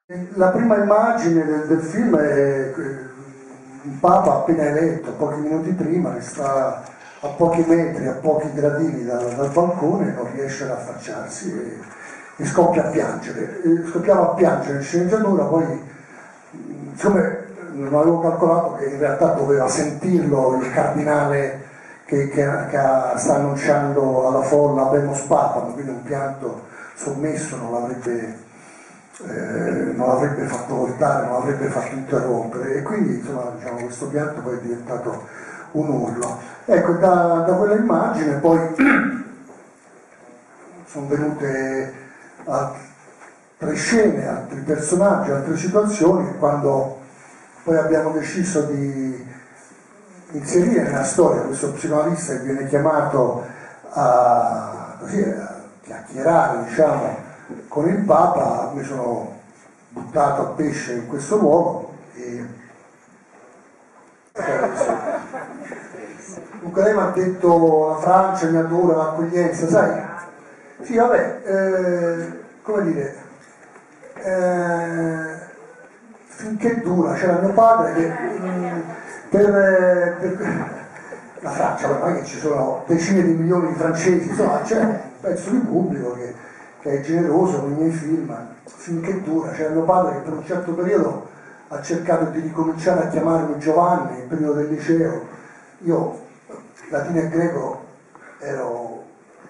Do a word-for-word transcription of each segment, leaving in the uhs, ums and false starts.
La prima immagine del, del film è un Papa appena eletto, pochi minuti prima, che sta a pochi metri, a pochi gradini dal, dal balcone, non riesce ad affacciarsi e, e scoppia a piangere. E scoppiava a piangere in sceneggiatura, poi siccome non avevo calcolato che in realtà doveva sentirlo il cardinale che, che, che sta annunciando alla folla Habemus Papam, quindi un pianto sommesso non l'avrebbe... Eh, non l'avrebbe fatto voltare, non l'avrebbe fatto interrompere, e quindi insomma, diciamo, questo pianto poi è diventato un urlo. Ecco, da, da quella immagine poi sono venute altre scene, altri personaggi, altre situazioni, quando poi abbiamo deciso di inserire nella storia questo psicoanalista che viene chiamato a, così, a chiacchierare, diciamo, con il Papa. Mi sono buttato a pesce in questo luogo e dunque lei mi ha detto la Francia mi adora, l'accoglienza, sai? Sì, vabbè, eh, come dire, eh, finché dura. C'era mio padre che mh, per, per la Francia, non è che ci sono decine di milioni di francesi, insomma c'è un pezzo di pubblico che che è generoso con i miei film, finché dura. C'era mio padre che per un certo periodo ha cercato di ricominciare a chiamarmi Giovanni nel periodo del liceo. Io latino e greco ero,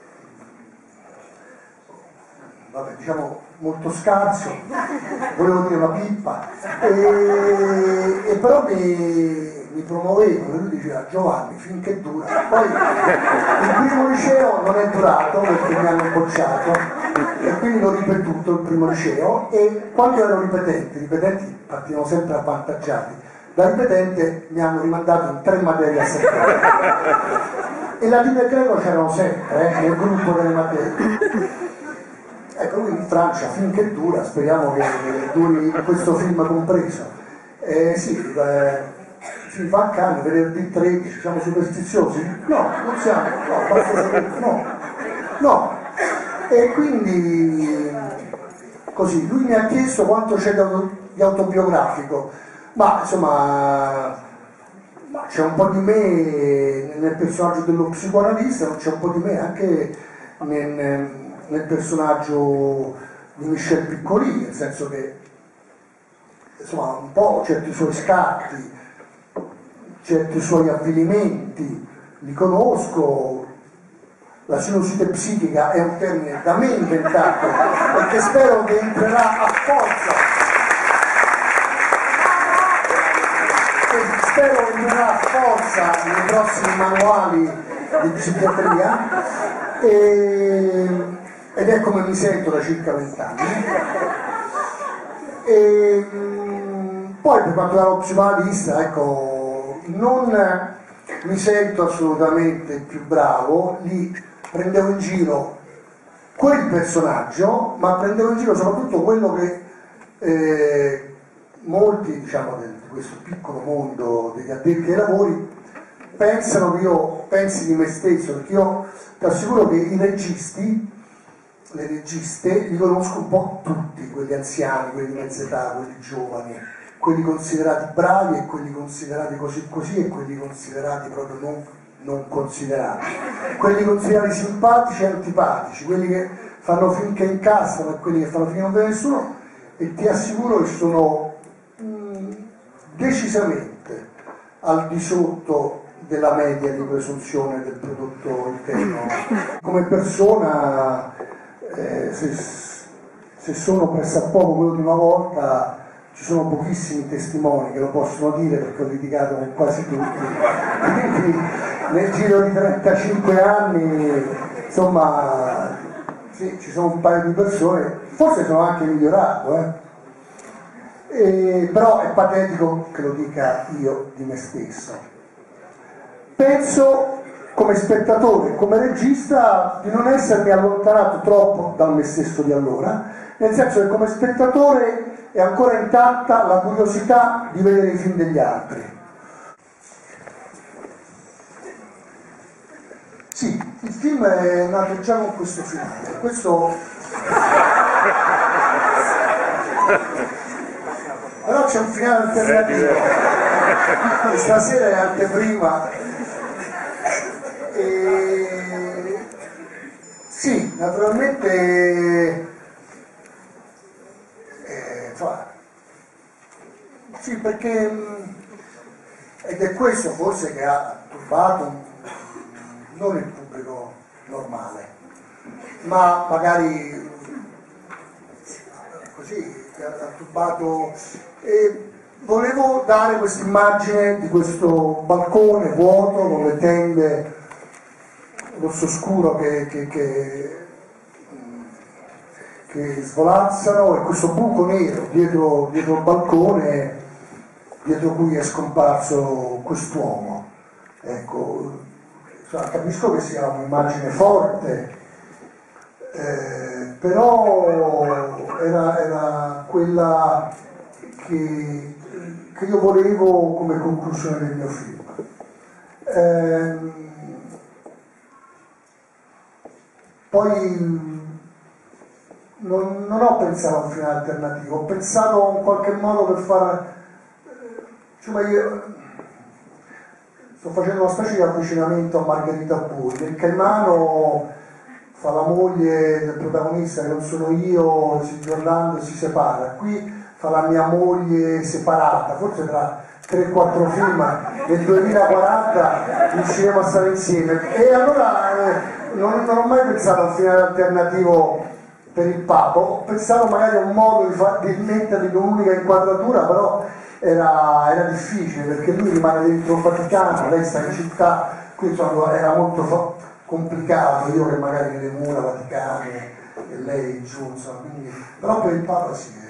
vabbè, diciamo molto scarso, volevo dire una pippa, e, e però mi, mi promuovevo, e lui diceva Giovanni finché dura. Poi il primo liceo non è durato perché mi hanno bocciato e quindi l'ho ripetuto il primo liceo, e quando ero ripetente, i ripetenti partivano sempre avvantaggiati, da ripetente mi hanno rimandato in tre materie a settimana e latino e greco c'erano sempre eh, nel gruppo delle materie. Ecco, quindi in Francia finché dura, speriamo che duri questo film compreso. Eh, sì, eh, si fa a Cannes venerdì tredici, siamo superstiziosi? No, non siamo, no, basta sapere, no, no. E quindi così, lui mi ha chiesto quanto c'è di autobiografico, ma insomma ma c'è un po' di me nel personaggio dello psicoanalista, non c'è un po' di me anche nel, nel personaggio di Michel Piccoli, nel senso che insomma un po' certi suoi scatti, certi suoi avvilimenti li conosco. La sinuosite psichica è un termine da me inventato e che spero che entrerà a forza, che spero che entrerà a forza nei prossimi manuali di psichiatria, e, ed è come mi sento da circa vent'anni. E poi per quanto riguarda lo psicoanalista, ecco, non mi sento assolutamente il più bravo, lì prendevo in giro quel personaggio, ma prendevo in giro soprattutto quello che eh, molti, diciamo, di questo piccolo mondo degli addetti ai lavori pensano che io pensi di me stesso, perché io ti assicuro che i registi, le registe, li conosco un po' tutti, quelli anziani, quelli di mezza età, quelli giovani, quelli considerati bravi e quelli considerati così così e quelli considerati proprio non, non considerati, quelli considerati simpatici e antipatici, quelli che fanno finché incassano e quelli che fanno finché non vede nessuno, e ti assicuro che sono mh, decisamente al di sotto della media di presunzione del prodotto interno. Come persona, eh, se, se sono pressappoco quello di una volta, ci sono pochissimi testimoni che lo possono dire perché ho litigato con quasi tutti, quindi nel giro di trentacinque anni insomma sì, ci sono un paio di persone, forse sono anche migliorato, eh? E, però è patetico che lo dica io di me stesso. Penso come spettatore, come regista, di non essermi allontanato troppo dal me stesso di allora, nel senso che come spettatore è ancora intatta la curiosità di vedere i film degli altri. Sì, il film è nato già con questo finale. Questo c'è un finale alternativo. Stasera è anteprima. E... sì, naturalmente eh, fa... sì, perché ed è questo forse che ha turbato non il pubblico normale, ma magari così che ha turbato. E volevo dare questa immagine di questo balcone vuoto con le tende rosso scuro che, che, che, che svolazzano e questo buco nero dietro, dietro il balcone, dietro cui è scomparso quest'uomo. Ecco, cioè, capisco che sia un'immagine forte, eh, però era, era quella che, che io volevo come conclusione del mio film. Eh, poi non, non ho pensato a un finale alternativo, ho pensato in qualche modo per fare, cioè io sto facendo una specie di avvicinamento a Margherita Bui. Il Caimano fa la moglie del protagonista, che non sono io, Silvio Orlando, si separa. Qui fa la mia moglie separata, forse tra tre quattro film nel duemilaquaranta riusciremo a stare insieme. E allora eh, non, non ho mai pensato a un finale alternativo per il Papa, ho pensato magari a un modo di, far, di metterli in un'unica inquadratura, però era, era difficile perché lui rimane dentro il Vaticano, lei sta in città, quindi insomma, era molto fa- complicato, io che magari nelle mura vaticane e lei giù, insomma, quindi, però per il Papa sì.